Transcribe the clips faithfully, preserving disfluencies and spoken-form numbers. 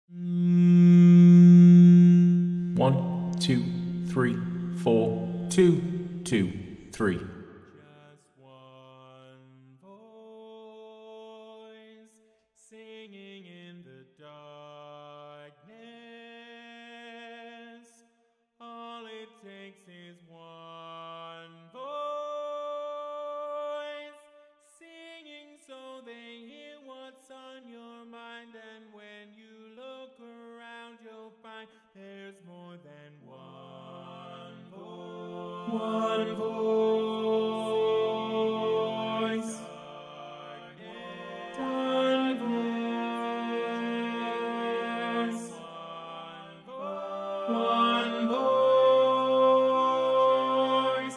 One, two, three, four, two, two, three. Just one voice singing in the darkness. All it takes is one voice singing so they hear what's on your mind. And when you look around, you'll find there's more than one voice. One voice. One voice. One voice.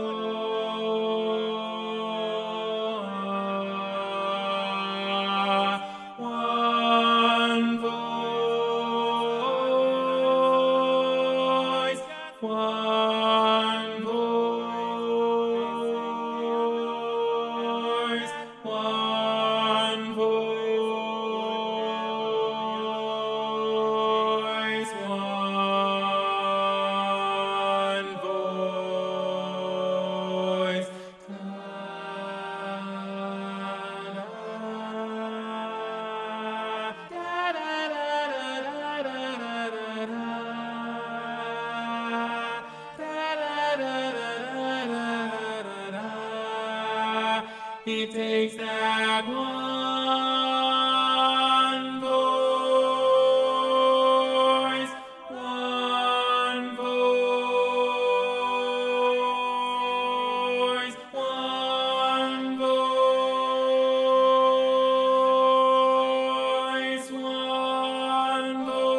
Oh, one voice. One voice. One voice. One voice. It takes that one voice, one voice, one voice, one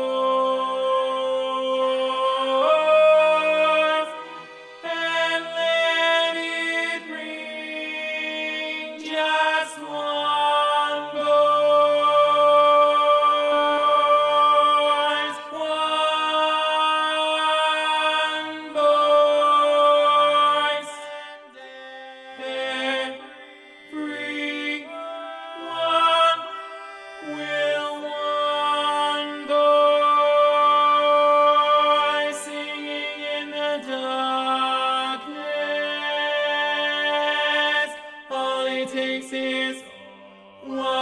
voice, and let it ring. Just one voice, one voice, and everyone will one voice singing in the darkness. All it takes is one